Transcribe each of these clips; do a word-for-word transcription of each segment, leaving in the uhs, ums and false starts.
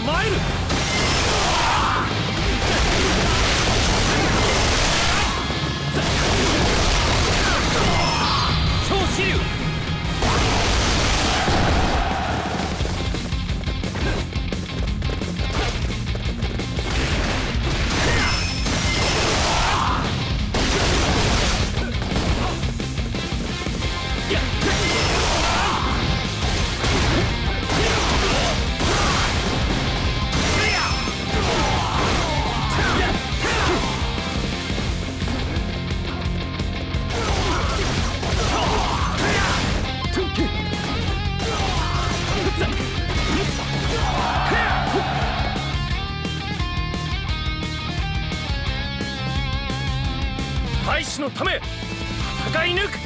参る。超支流。大使のため戦い抜く。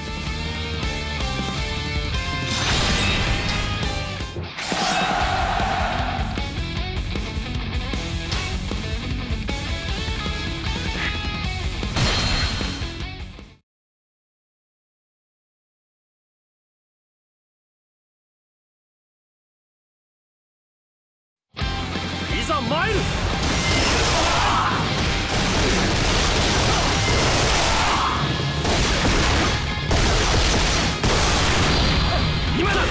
いざ参る。今だ。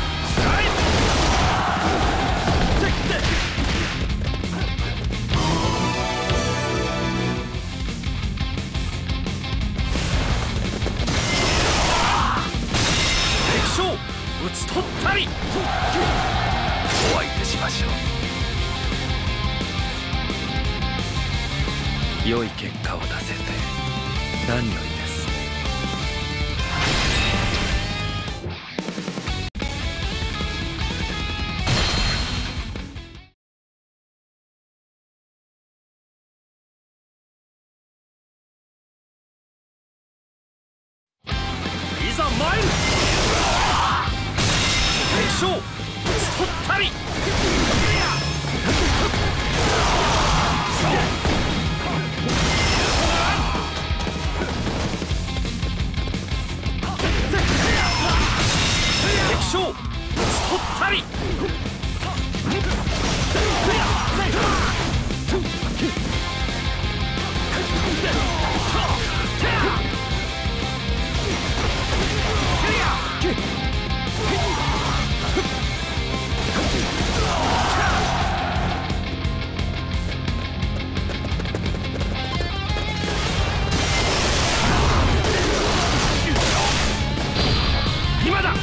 敵将討ち取ったり。お相手しましょう。良い結果を出せて何よりです。いざ参る。敵将討ち取ったり。敵将討ち取ったり。今だ。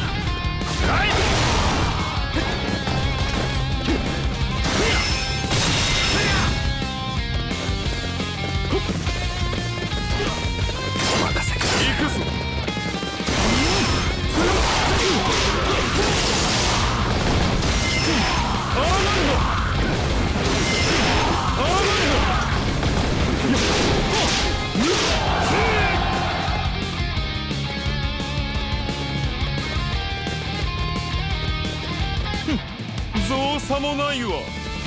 お任せください。行くぞ。アーマンド。アーマンド。造作もないわ。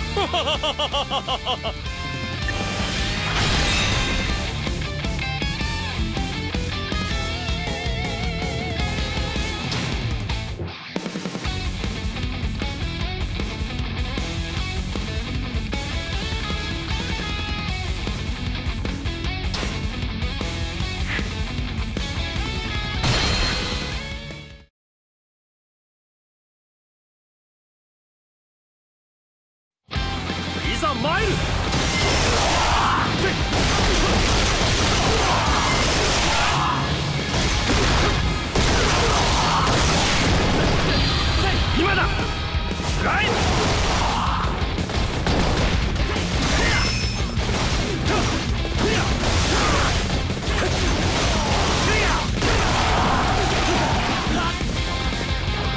いざ参る。今だ。ライン。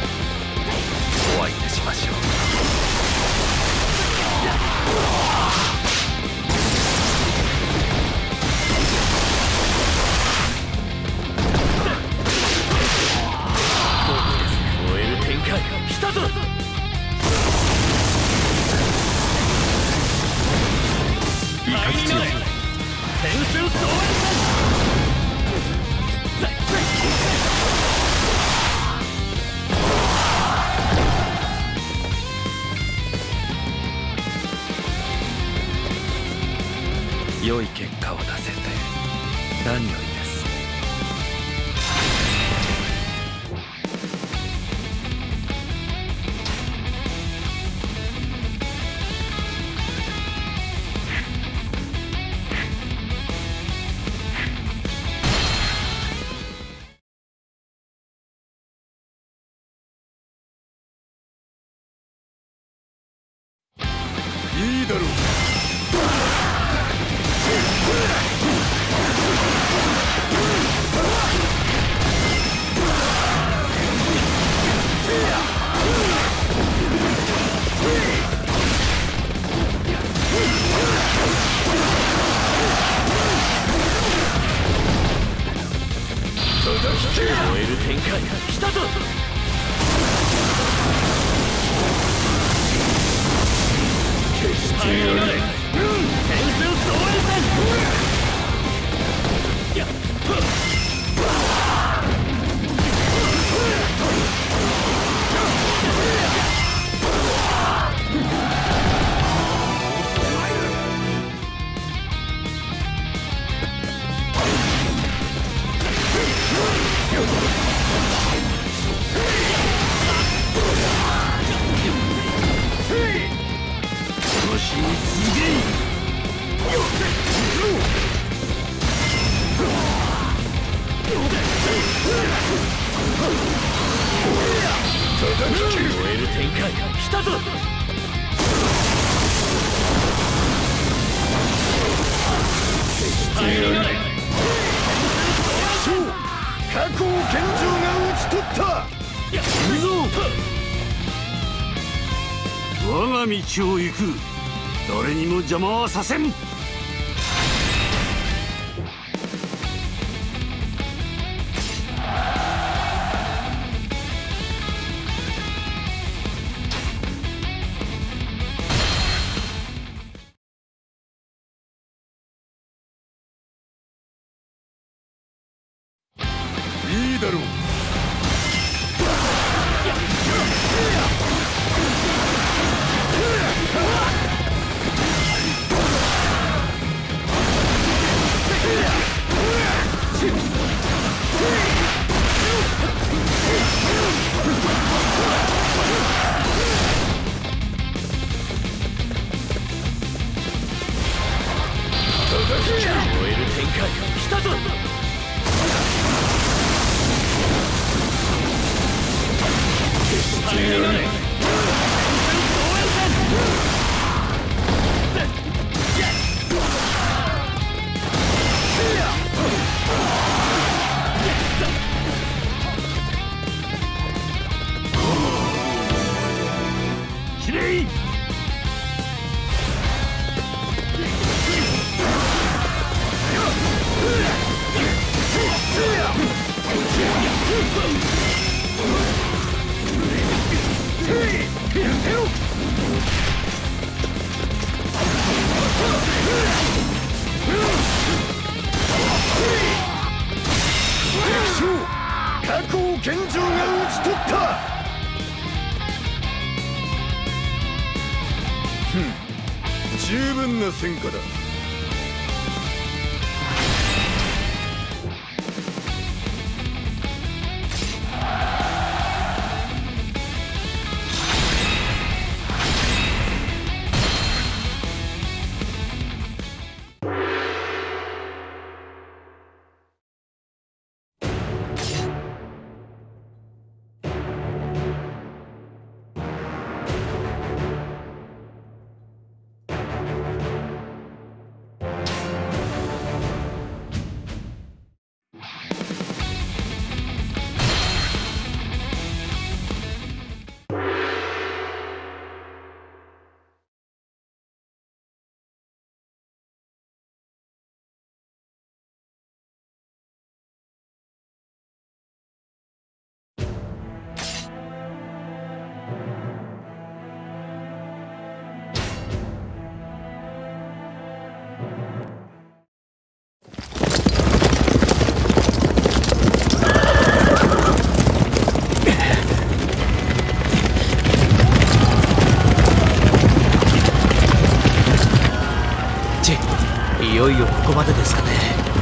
お相手しましょう。 良い結果を出せて何よりです。 いいだろう。 燃える展開来たぞ。決してやれ。天空総流戦。やっ燃える展開来たぞ。 過去を健丈が討ち取った。 行くぞ。我が道を行く。誰にも邪魔はさせん。 いいだろう。 燃える展開来たぞ。 司令。 過去を健丈が討ち取った。ふん、十分な戦果だ。 よいよここまでですかね。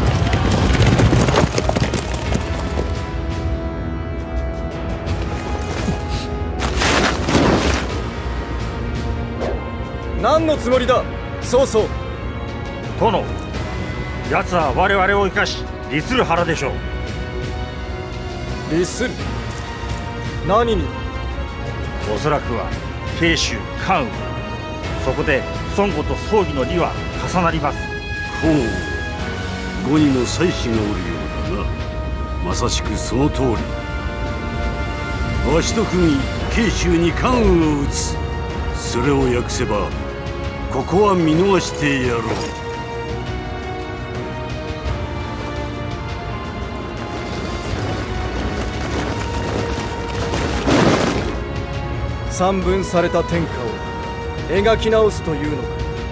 何のつもりだ曹操。 殿、奴は我々を生かし利する腹でしょう。 利する何に。 おそらくは慶州関羽、そこで孫悟と葬儀の利は重なります。 ほう、呉にも妻子がおるようだな。まさしくその通り。わしと組み慶州に関羽を討つ。それを訳せばここは見逃してやろう。 三分された天下を描き直すというのか。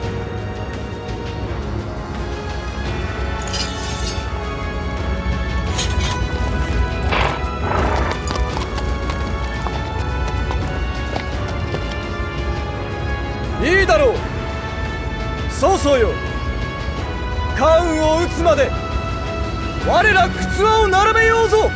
いいだろう曹操よ。関羽を討つまで我ら靴輪を並べようぞ。